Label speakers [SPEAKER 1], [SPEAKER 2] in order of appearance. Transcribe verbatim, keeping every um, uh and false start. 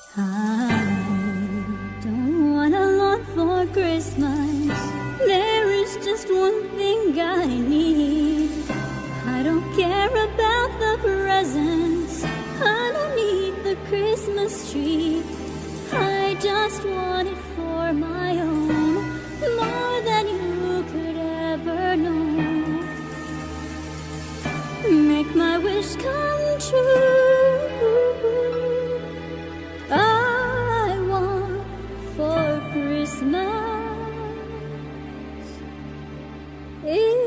[SPEAKER 1] I don't want a lot for Christmas. There is just one thing I need. I don't care about the presents. I don't need the Christmas tree. I just want it for my own, more than you could ever know. Make my wish come true. I want for Christmas